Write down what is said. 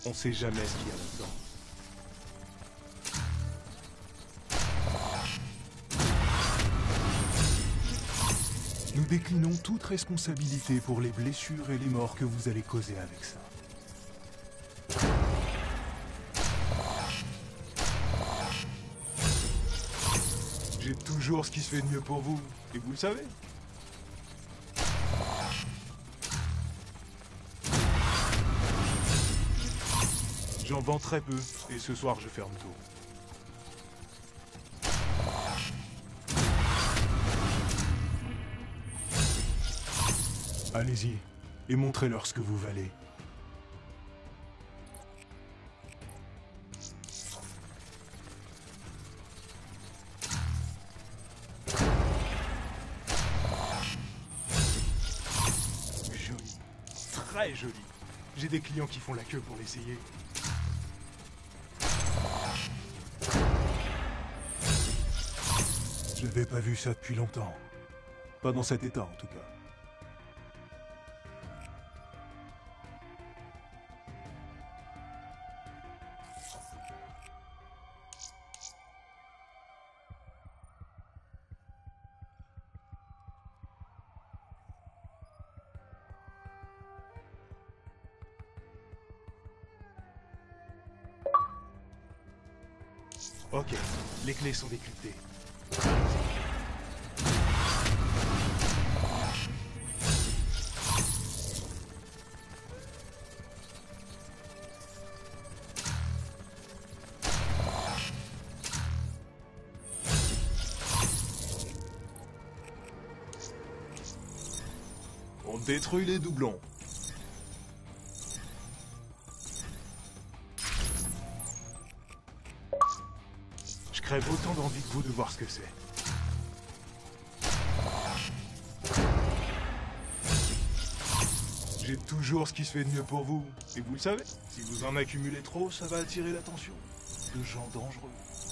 On sait jamais ce qu'il y a là-dedans. Nous déclinons toute responsabilité pour les blessures et les morts que vous allez causer avec ça. J'ai toujours ce qui se fait de mieux pour vous, et vous le savez. J'en vends très peu, et ce soir je ferme tout. Allez-y, et montrez-leur ce que vous valez. Joli, très joli. J'ai des clients qui font la queue pour l'essayer. J'avais pas vu ça depuis longtemps. Pas dans cet état en tout cas. Ok, les clés sont décryptées. On détruit les doublons. Je crève autant d'envie que vous de voir ce que c'est. J'ai toujours ce qui se fait de mieux pour vous, et vous le savez. Si vous en accumulez trop, ça va attirer l'attention de gens dangereux.